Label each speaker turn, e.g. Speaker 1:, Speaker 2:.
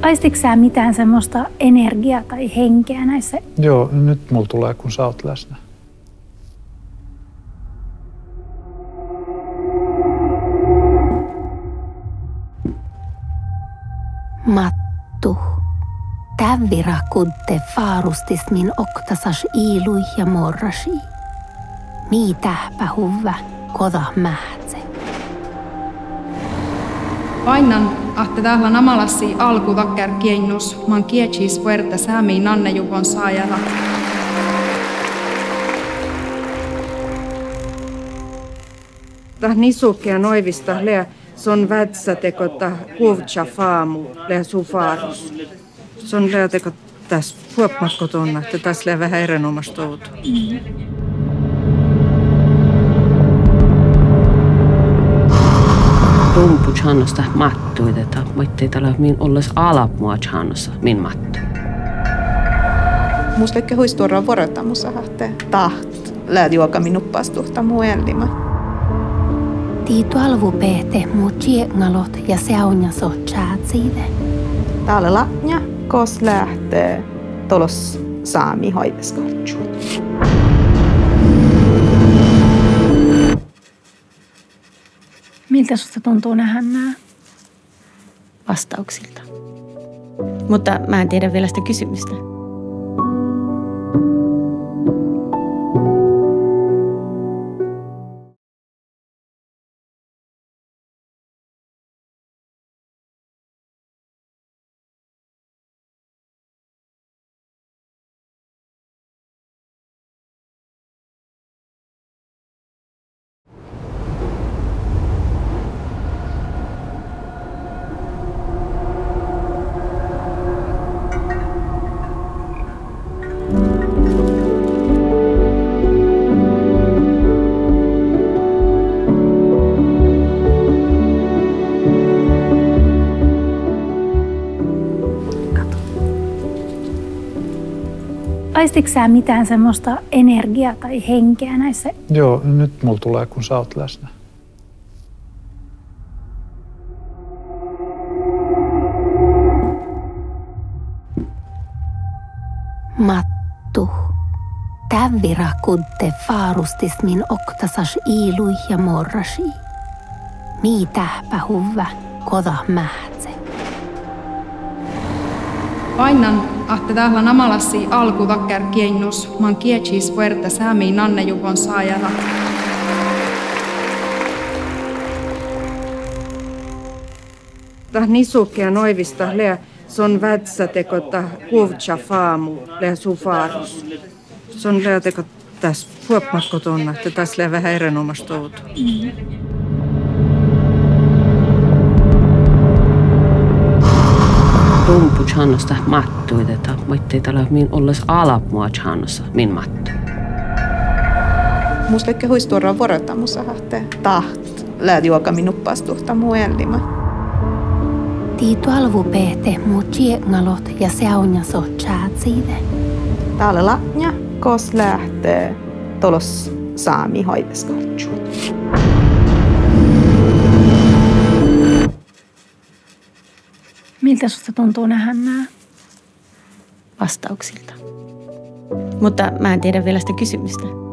Speaker 1: Aistitko sä mitään semmoista energiaa tai henkeä näissä?
Speaker 2: Joo, nyt mulla tulee, kun sä oot läsnä.
Speaker 3: Mattu. Tävvira kudde faarustis min oktasas iilui ja morrasi. Mii tähpä huvä, koda mähtse.
Speaker 4: Painan, ahte täällä namalassi alku takkär kiennus, man kietsis vuerta säämiin nannejuvon saajana.
Speaker 5: Tah nisukea noivista lea son vätsätekota kuvtsa faamu lea sufaarus. Son lea teko täs puopmakko tuonna, että täs lea vähän erenomasta outo.
Speaker 6: Rumpu channosta mattuideta, mutta täällä min olles alapmua channossa min mattu.
Speaker 7: Musta ehkä huistuoraan vuorotamussa hahte taht läädiuoka minuppastuhta muellima.
Speaker 3: Tiitu alvupehte muut jiengalot ja seunjaso chatsiide.
Speaker 7: Täällä latnia, kos lähtee tolos saami hoiveskotju.
Speaker 1: Miltä susta tuntuu nähdä nää?
Speaker 8: Vastauksilta. Mutta mä en tiedä vielä sitä kysymystä.
Speaker 1: Aistitko sä mitään semmoista energiaa tai henkeä näissä?
Speaker 2: Joo, nyt mulla tulee, kun sä oot läsnä.
Speaker 3: Mattu. Tävvira kudde faarustis min oktasas iilui ja morrasi. Mii tähpä huvä, koda mähtse.
Speaker 4: Painan, ahte täällä namalassi alku takkär kiennus, man kietsis vuerta säämiin nannejuvon saajana.
Speaker 5: Tah nisukea noivista lea son vätsätekota kuvtsa faamu lea sufaarus. Son lea teko täs puopmakko tuonna, että täs lea vähän erenomasta outo.
Speaker 6: Rumpu channosta mattuideta, mutta täällä min olles alapmua channossa min mattu.
Speaker 7: Musta ehkä huistuoraan vuorotamussa hahte taht läädiuoka minuppastuhta muellima.
Speaker 3: Tiitu alvupehte muut jiengalot ja seunjaso chatsiide.
Speaker 7: Täällä latnia, kos lähtee tolos saami hoiveskotju.
Speaker 1: Miltä susta tuntuu nähdä nää?
Speaker 8: Vastauksilta. Mutta mä en tiedä vielä sitä kysymystä.